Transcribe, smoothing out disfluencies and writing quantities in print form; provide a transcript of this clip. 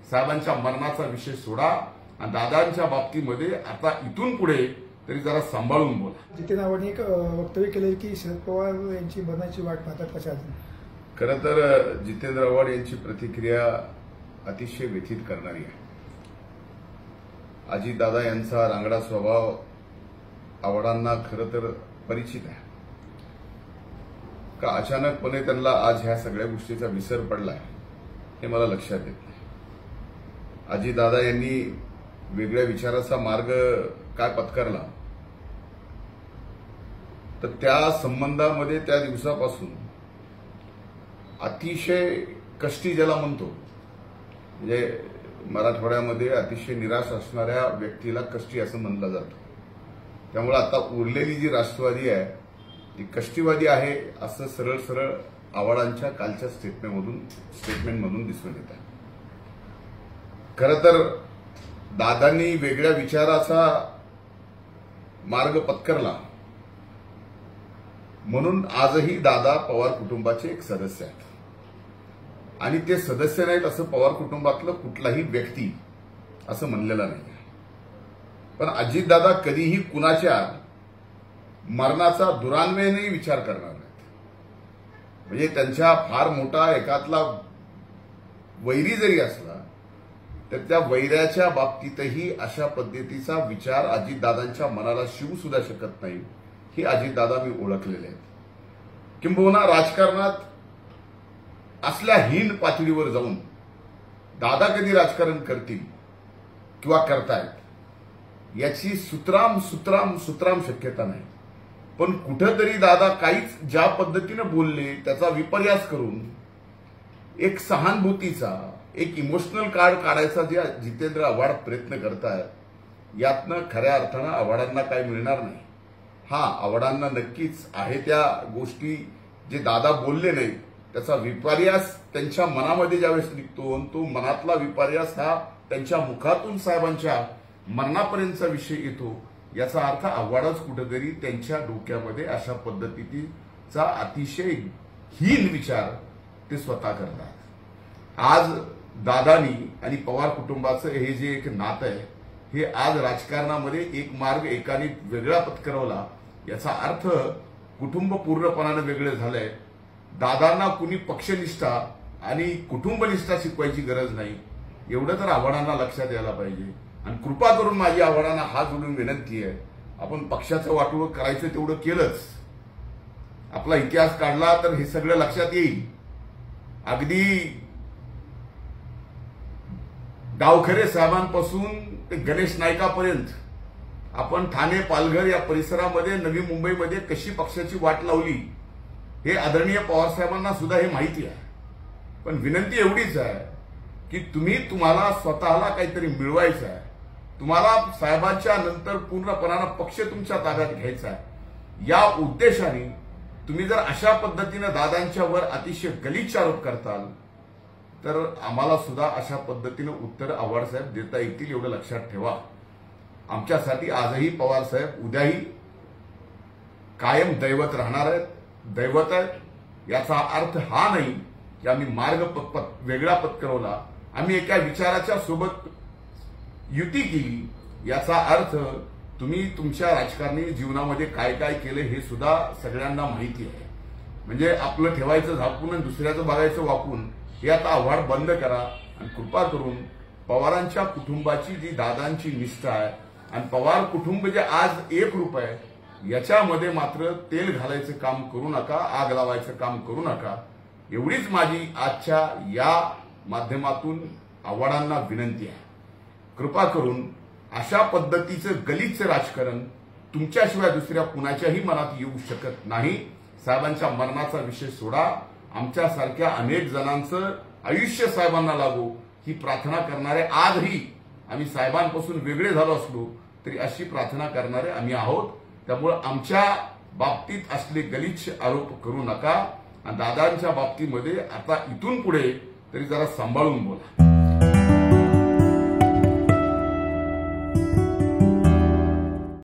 साहेबांच्या मरणाचा विषय सोडा आणि दादांच्या बाबतीमध्ये आता इथून पुढे तरी जरा सांभाळून बोला। जितेंद्र आव्हाडांनी एक वक्तव्य केले की शरद पवार यांची मरणाची वाट पाहतात कशा। खरं तर जितेंद्र आव्हाड यांची प्रतिक्रिया अतिशय व्यथित करणारी आहे। अजितदादा यांचा रांगडा स्वभाव आव्हाडांना खरं तर परिचित आहे का अचानकपणे त्यांना आज ह्या सगळ्या गोष्टीचा विसर पडलाय हे मला लक्षात येत नाही। अजितदादा यांनी वेगळ्या विचाराचा मार्ग काय पत्करला तर त्या संबंधामध्ये त्या दिवसापासून अतिशय कष्टी ज्याला म्हणतो म्हणजे मराठवाड्यामध्ये अतिशय निराश असणाऱ्या व्यक्तीला कष्टी असं म्हणलं जातं। त्यामुळे आता उरलेली जी राष्ट्रवादी आहे ती कष्टीवादी आहे असं सरळ सरळ आव्हाडांच्या कालच्या स्टेटमेंटमधून दिसून येत आहे। खरं तर दादांनी वेगळ्या विचाराचा मार्ग पत्करला म्हणून आजही दादा पवार कुटुंबाचे एक सदस्य आहेत आणि ते सदस्य नाहीत असं पवार कुटुंबातलं कुठलाही व्यक्ती असं म्हणलेलं नाही। पण अजितदादा कधीही कुणाच्या मरणाचा दुरान्वयानेही विचार करणार नाहीत। म्हणजे त्यांच्या फार मोठा एकातला वैरी जरी असला तर त्या वैऱ्याच्या बाबतीतही अशा पद्धतीचा विचार अजितदादांच्या मनाला शिवू सुद्धा शकत नाही हे अजितदादा मी ओळखलेले आहेत। किंबहुना राजकारणात असल्या हीन पातळीवर जाऊन दादा कधी राजकारण करतील किंवा करतायत याची सुतराम शक्यता नाही। पण कुठेतरी दादा काहीच ज्या पद्धतीने बोलले त्याचा विपर्यास करून एक सहानुभूतीचा एक इमोशनल कार्ड काढायचा जे जितेंद्र आव्हाड प्रयत्न करतायत यातनं खऱ्या अर्थानं आव्हाडांना काही मिळणार नाही। आव्हाडांना नक्कीच आहे त्या गोष्टी जे दादा बोलले नाही त्याचा विपर्यास त्यांच्या मनामध्ये ज्यावेळेस निघतो तो मनातला विपर्यास हा त्यांच्या मुखातून साहेबांच्या मरणापर्यंतचा विषय येतो याचा अर्थ आव्हाडच कुठेतरी त्यांच्या डोक्यामध्ये अशा पद्धतीचा अतिशय हीन विचार ते स्वतः करतात। आज दादानी आणि पवार कुटुंबाचं हे जे एक नातं आहे हे आज राजकारणामध्ये एक मार्ग एकाने वेगळा पत्करवला याचा अर्थ कुटुंब पूर्णपणाने वेगळे झालंय। दादांना कुणी पक्षनिष्ठा आणि कुटुंबनिष्ठा शिकवायची गरज नाही एवढं तर आव्हाडांना लक्षात यायला पाहिजे। आणि कृपा करून माझी आव्हाडांना हात जोडून विनंती आहे आपण पक्षाचं वाटोळं करायचं तेवढं केलंच, आपला इतिहास काढला तर हे सगळं लक्षात येईल। अगदी डावखरे साहेबांपासून ते गणेश नाईकापर्यंत आपण ठाणे पालघर या परिसरामध्ये नवी मुंबईमध्ये कशी पक्षाची वाट लावली हे आदरणीय पवार साहेबांना सुद्धा हे माहिती आहे। पण विनंती एवढीच आहे की तुम्हाला स्वतःला काहीतरी मिळवायचं आहे, तुम्हाला साहेबांच्या नंतर पूर्णपणानं पक्ष तुमच्या ताब्यात घ्यायचा आहे। या उद्देशाने तुम्ही जर अशा पद्धतीने दादांच्यावर अतिशय गलिच्छ आरोप करताल तर आम्हाला सुद्धा अशा पद्धतीने उत्तर आव्हाड साहेब देता येतील एवढं लक्षात ठेवा। आमच्यासाठी आजही पवार साहेब उद्याही कायम दैवत राहणार आहेत, दैवत आहेत। याचा अर्थ हा नाही की आम्ही मार्ग वेगळा पत्करवला, आम्ही एका विचाराच्या सोबत युती केली याचा अर्थ तुम्ही तुमच्या राजकारणी जीवनामध्ये काय काय केले हे सुद्धा सगळ्यांना माहिती आहे। म्हणजे आपलं ठेवायचं झाकून आणि दुसऱ्याचं बघायचं वाकून हे आता आव्हाड बंद करा आणि कृपा करून पवारांच्या कुटुंबाची जी दादांची निष्ठा आहे आणि पवार कुटुंब जे आज एकरूप आहे याच्यामध्ये मात्र तेल घालायचं काम करू नका, आग लावायचं काम करू नका एवढीच माझी आजच्या या माध्यमातून आव्हाडांना विनंती आहे। कृपा करून अशा पद्धतीचं गलिच्छ राजकारण तुमच्याशिवाय दुसऱ्या कुणाच्याही मनात येऊ शकत नाही। साहेबांच्या मरणाचा विषय सोडा, आमच्यासारख्या अनेक जणांचं आयुष्य साहेबांना लागो ही प्रार्थना करणारे आजही आम्ही साहेबांपासून वेगळे झालो असलो तरी अशी प्रार्थना करणारे आम्ही आहोत। त्यामुळे आमच्या बाबतीत असले गलिच्छ आरोप करू नका आणि दादांच्या बाबतीमध्ये आता इथून पुढे तरी जरा सांभाळून बोला।